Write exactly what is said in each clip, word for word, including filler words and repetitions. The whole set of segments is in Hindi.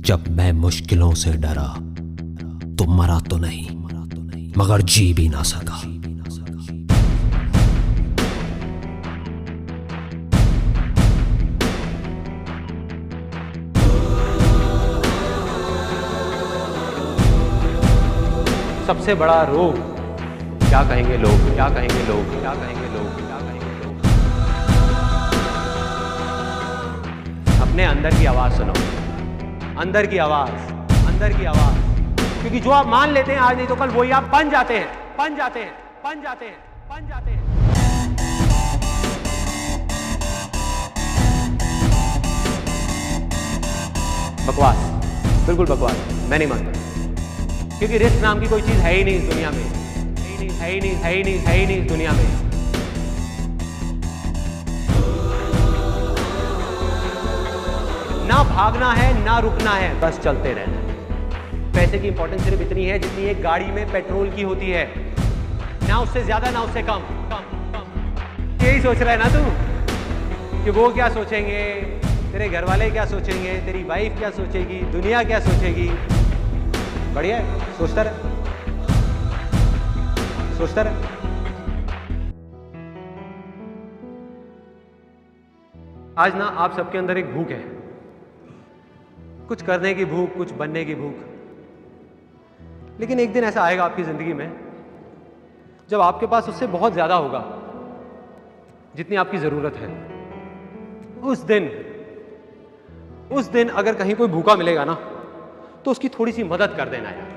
जब मैं मुश्किलों से डरा तो मरा तो नहीं मगर जी भी ना सका। सबसे बड़ा रोग क्या कहेंगे लोग, क्या कहेंगे लोग, क्या कहेंगे लोग, क्या कहेंगे लोग। अपने अंदर की आवाज सुनो, अंदर की आवाज, अंदर की आवाज, क्योंकि जो आप मान लेते हैं आज नहीं तो कल वही आप बन जाते हैं, बन जाते हैं, बन जाते हैं, बन जाते हैं। बकवास, बिल्कुल बकवास, मैं नहीं मानता, क्योंकि रिस्क नाम की कोई चीज है ही नहीं इस दुनिया में, है ही नहीं, है ही नहीं, है ही नहीं, है ही नहीं इस दुनिया में। ना भागना है ना रुकना है, बस चलते रहना है। पैसे की इंपॉर्टेंस सिर्फ इतनी है जितनी एक गाड़ी में पेट्रोल की होती है, ना उससे ज्यादा ना उससे कम, कम, कम। यही सोच रहा है ना तू कि वो क्या सोचेंगे, तेरे घर वाले क्या सोचेंगे, तेरी वाइफ क्या सोचेगी, दुनिया क्या सोचेगी। बढ़िया है, सोचता रहे, सोचता रहे। आज ना आप सबके अंदर एक भूख है, कुछ करने की भूख, कुछ बनने की भूख। लेकिन एक दिन ऐसा आएगा आपकी जिंदगी में जब आपके पास उससे बहुत ज्यादा होगा जितनी आपकी जरूरत है। उस दिन उस दिन अगर कहीं कोई भूखा मिलेगा ना तो उसकी थोड़ी सी मदद कर देना यार।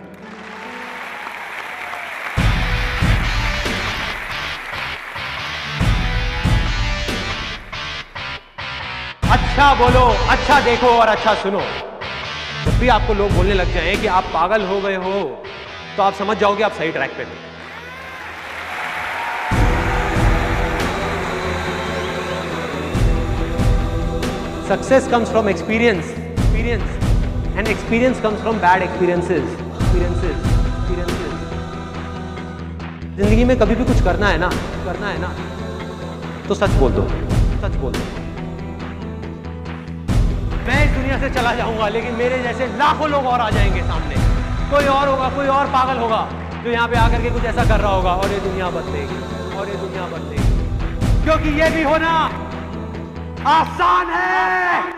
अच्छा बोलो, अच्छा देखो और अच्छा सुनो। जब भी आपको लोग बोलने लग जाएं कि आप पागल हो गए हो तो आप समझ जाओगे आप सही ट्रैक पे थे। Success comes from experience, experience and experience comes from bad experiences, experiences, experiences. जिंदगी में कभी भी कुछ करना है ना, करना है ना तो सच बोल दो, सच बोल दो। मैं इस दुनिया से चला जाऊंगा लेकिन मेरे जैसे लाखों लोग और आ जाएंगे सामने। कोई और होगा, कोई और पागल होगा जो यहाँ पे आकर के कुछ ऐसा कर रहा होगा और ये दुनिया बदलेगी, और ये दुनिया बदलेगी, क्योंकि ये भी होना आसान है।